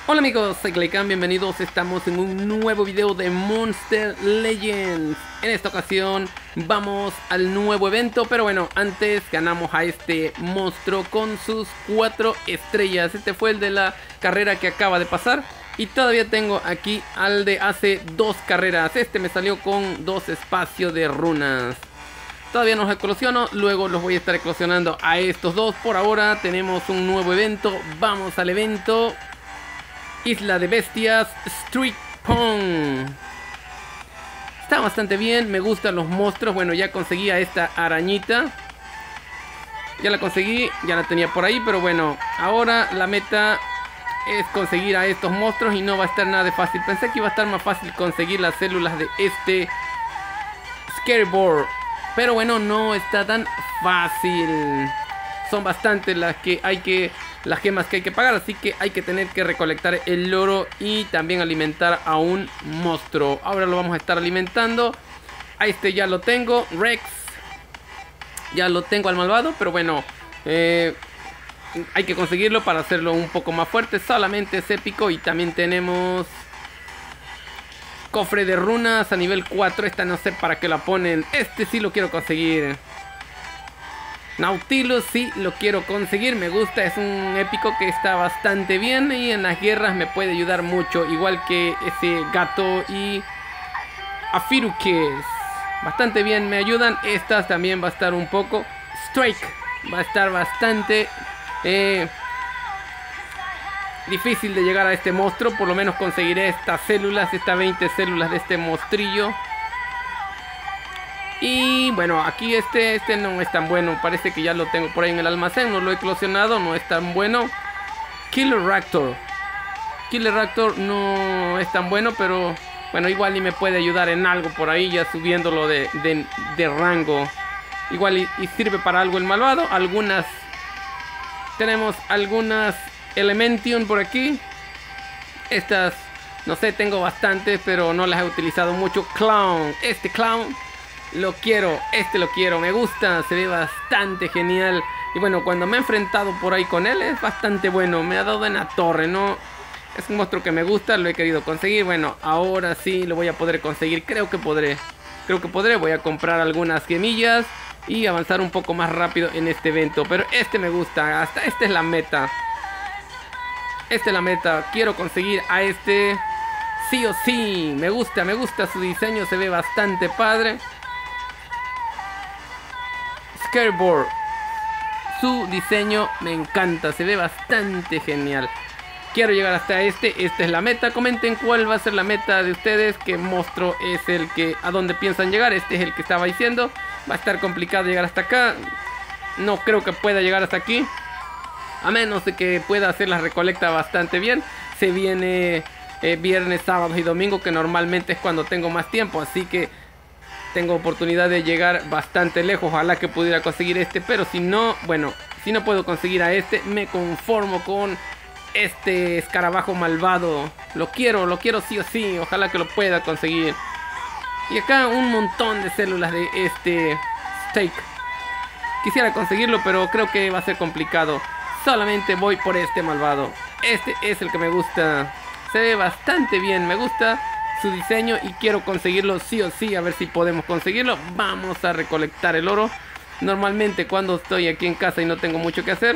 Hola amigos, soy Claycan, bienvenidos, estamos en un nuevo video de Monster Legends. En esta ocasión vamos al nuevo evento, pero bueno, antes ganamos a este monstruo con sus 4 estrellas. Este fue el de la carrera que acaba de pasar. Y todavía tengo aquí al de hace 2 carreras. Este me salió con 2 espacios de runas. Todavía no los eclosiono, luego los voy a estar eclosionando a estos dos. Por ahora tenemos un nuevo evento, vamos al evento. Isla de Bestias, Street Pong. Está bastante bien, me gustan los monstruos. Bueno, ya conseguí a esta arañita. Ya la conseguí, ya la tenía por ahí. Pero bueno, ahora la meta es conseguir a estos monstruos y no va a estar nada de fácil. Pensé que iba a estar más fácil conseguir las células de este Scareboard, pero bueno, no está tan fácil. Son bastantes las gemas que hay que pagar, así que hay que tener que recolectar el oro y también alimentar a un monstruo. Ahora lo vamos a estar alimentando. A este ya lo tengo, Rex. Ya lo tengo al malvado, pero bueno, hay que conseguirlo para hacerlo un poco más fuerte. Solamente es épico y también tenemos cofre de runas a nivel 4. Esta no sé para qué la ponen. Este sí lo quiero conseguir. Nautilus sí lo quiero conseguir, me gusta, es un épico que está bastante bien y en las guerras me puede ayudar mucho, igual que ese gato y Afirukes. Bastante bien me ayudan, estas también va a estar un poco. Strike va a estar bastante difícil de llegar a este monstruo, por lo menos conseguiré estas células, estas 20 células de este monstrillo. Y bueno, aquí este no es tan bueno. Parece que ya lo tengo por ahí en el almacén. No lo he eclosionado, no es tan bueno. Killer Raptor. Killer Raptor no es tan bueno, pero bueno, igual y me puede ayudar en algo por ahí, ya subiéndolo de rango. Igual y sirve para algo el malvado. Tenemos algunas Elementium por aquí. Estas, no sé, tengo bastantes, pero no las he utilizado mucho. Clown. Este Clown lo quiero, lo quiero, me gusta, se ve bastante genial. Y bueno, cuando me he enfrentado por ahí con él es bastante bueno, me ha dado en la torre, ¿no? Es un monstruo que me gusta, lo he querido conseguir. Bueno, ahora sí lo voy a poder conseguir, creo que podré, voy a comprar algunas gemillas y avanzar un poco más rápido en este evento. Pero este me gusta, hasta esta es la meta. Esta es la meta, quiero conseguir a este sí o sí. Me gusta su diseño, se ve bastante padre. Scareboard, su diseño me encanta, se ve bastante genial. Quiero llegar hasta esta es la meta. Comenten cuál va a ser la meta de ustedes, qué monstruo es el que, a dónde piensan llegar. Este es el que estaba diciendo, va a estar complicado llegar hasta acá. No creo que pueda llegar hasta aquí, a menos de que pueda hacer la recolecta bastante bien. Se viene viernes, sábados y domingo, que normalmente es cuando tengo más tiempo, así que tengo oportunidad de llegar bastante lejos. Ojalá que pudiera conseguir este, pero si no, bueno, si no puedo conseguir a este, me conformo con este escarabajo malvado. Lo quiero sí o sí. Ojalá que lo pueda conseguir. Y acá un montón de células de este Steak. Quisiera conseguirlo, pero creo que va a ser complicado. Solamente voy por este malvado. Este es el que me gusta. Se ve bastante bien, me gusta su diseño y quiero conseguirlo sí o sí. A ver si podemos conseguirlo. Vamos a recolectar el oro. Normalmente cuando estoy aquí en casa y no tengo mucho que hacer,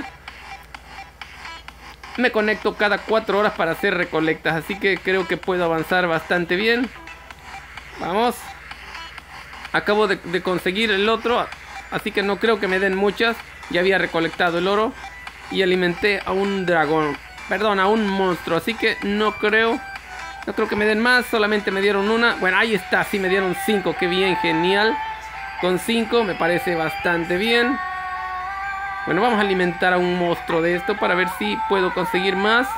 me conecto cada 4 horas para hacer recolectas, así que creo que puedo avanzar bastante bien. Vamos. Acabo de conseguir el otro, así que no creo que me den muchas. Ya había recolectado el oro y alimenté a un dragón, perdón, a un monstruo, así que no creo que me den más. Solamente me dieron una. Bueno, ahí está, sí me dieron 5. Qué bien, genial. Con 5 me parece bastante bien. Bueno, vamos a alimentar a un monstruo de esto para ver si puedo conseguir más.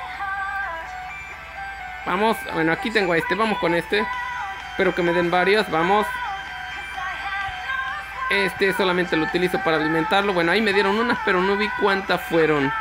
Vamos, bueno, aquí tengo a este. Vamos con este. Espero que me den varias, vamos. Este solamente lo utilizo para alimentarlo. Bueno, ahí me dieron unas, pero no vi cuántas fueron.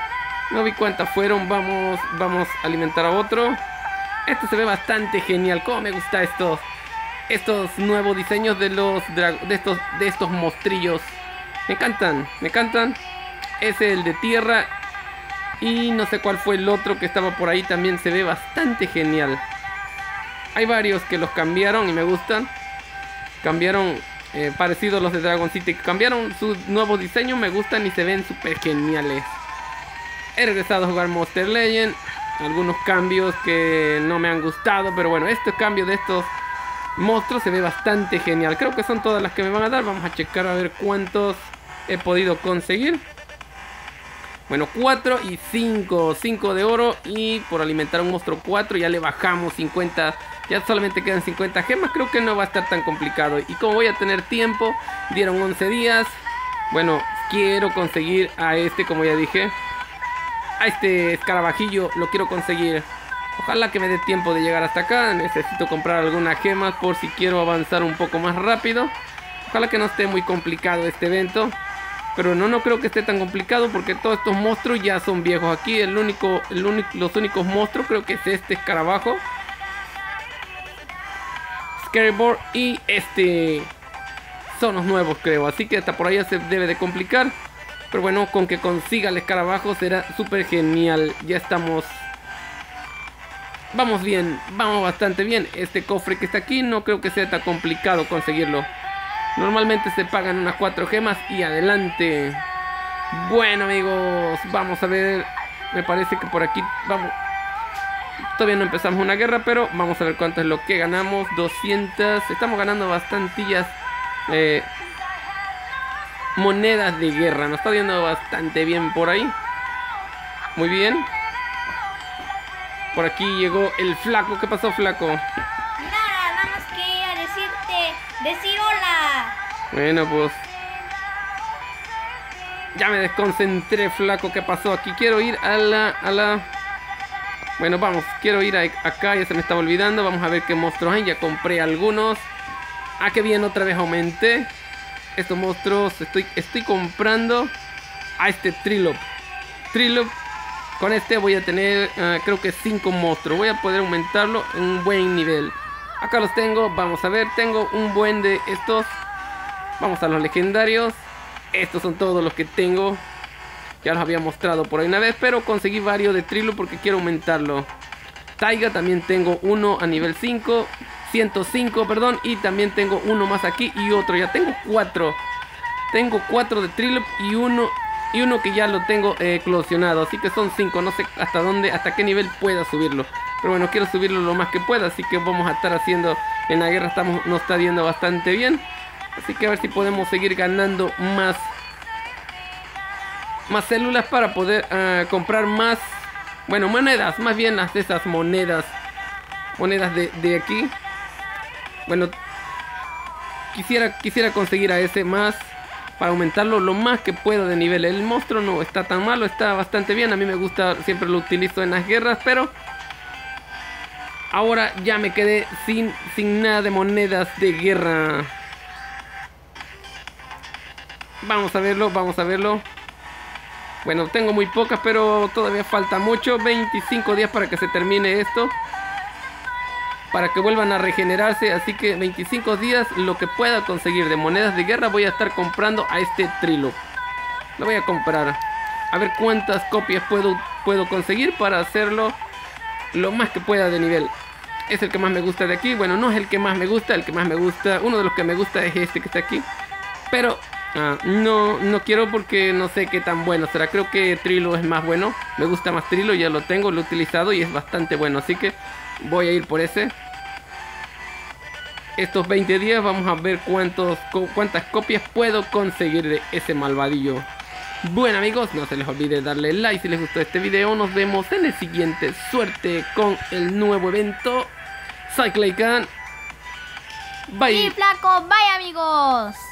Vamos a alimentar a otro. Esto se ve bastante genial. Cómo me gusta estos nuevos diseños de estos monstrillos. Me encantan. Es el de tierra Y no sé cuál fue el otro que estaba por ahí, también se ve bastante genial. Hay varios que los cambiaron y me gustan. Cambiaron parecido a los de Dragon City. Cambiaron sus nuevos diseños, me gustan y se ven súper geniales. He regresado a jugar Monster Legend. Algunos cambios que no me han gustado, pero bueno, este cambio de estos monstruos se ve bastante genial. Creo que son todas las que me van a dar. Vamos a checar a ver cuántos he podido conseguir. Bueno, 4 y 5. 5 de oro. Y por alimentar un monstruo 4 ya le bajamos 50. Ya solamente quedan 50 gemas. Creo que no va a estar tan complicado. Y como voy a tener tiempo, dieron 11 días. Bueno, quiero conseguir a este, como ya dije. A este escarabajillo lo quiero conseguir. Ojalá que me dé tiempo de llegar hasta acá. Necesito comprar algunas gemas por si quiero avanzar un poco más rápido. Ojalá que no esté muy complicado este evento. Pero no creo que esté tan complicado porque todos estos monstruos ya son viejos. Aquí los únicos monstruos creo que es este escarabajo, Scaryboard, y este son los nuevos, creo. Así que hasta por ahí se debe de complicar. Pero bueno, con que consiga el escarabajo será súper genial. Ya estamos... Vamos bien, vamos bastante bien. Este cofre que está aquí no creo que sea tan complicado conseguirlo. Normalmente se pagan unas 4 gemas y adelante. Bueno, amigos, vamos a ver. Me parece que por aquí vamos. Todavía no empezamos una guerra, pero vamos a ver cuánto es lo que ganamos. 200. Estamos ganando bastantillas monedas de guerra. Nos está yendo bastante bien por ahí. Muy bien. Por aquí llegó el flaco. ¿Qué pasó, flaco? Nada más que decir hola. Bueno, pues ya me desconcentré, flaco. ¿Qué pasó? Aquí quiero ir a la... Bueno, vamos, quiero ir acá. Ya se me estaba olvidando. Vamos a ver qué monstruos hay. Ya compré algunos. Ah, qué bien, otra vez aumenté estos monstruos. Estoy comprando a este Trilop. Con este voy a tener, creo que 5 monstruos. Voy a poder aumentarlo en un buen nivel. Acá los tengo, vamos a ver. Tengo un buen de estos. Vamos a los legendarios. Estos son todos los que tengo. Ya los había mostrado por ahí una vez, pero conseguí varios de Trilop porque quiero aumentarlo. Taiga también tengo uno a nivel 5. 105, perdón. Y también tengo uno más aquí y otro. Ya tengo 4. Tengo 4 de Trilop y uno que ya lo tengo eclosionado. Así que son 5. No sé hasta qué nivel pueda subirlo. Pero bueno, quiero subirlo lo más que pueda. Así que vamos a estar haciendo... En la guerra nos está yendo bastante bien. Así que a ver si podemos seguir ganando más células para poder comprar más... Bueno, monedas. Más bien las de esas monedas. Monedas de aquí. Bueno, quisiera conseguir a ese más... Para aumentarlo lo más que pueda de nivel. El monstruo no está tan malo, está bastante bien. A mí me gusta, siempre lo utilizo en las guerras, pero ahora ya me quedé sin nada de monedas de guerra. Vamos a verlo. Bueno, tengo muy pocas, pero todavía falta mucho. 25 días para que se termine esto. Para que vuelvan a regenerarse. Así que 25 días, lo que pueda conseguir de monedas de guerra, voy a estar comprando a este Trilop. Lo voy a comprar. A ver cuántas copias puedo conseguir para hacerlo lo más que pueda de nivel. Es el que más me gusta de aquí. Bueno, no es el que más me gusta. El que más me gusta, uno de los que me gusta es este que está aquí. Pero no quiero porque no sé qué tan bueno será. Creo que Trilop es más bueno. Me gusta más Trilop, ya lo tengo, lo he utilizado y es bastante bueno. Así que voy a ir por ese. Estos 20 días vamos a ver cuántas copias puedo conseguir de ese malvadillo. Bueno, amigos, no se les olvide darle like si les gustó este video. Nos vemos en el siguiente. Suerte con el nuevo evento. Soy Claycan. Bye. Y flaco, bye, amigos.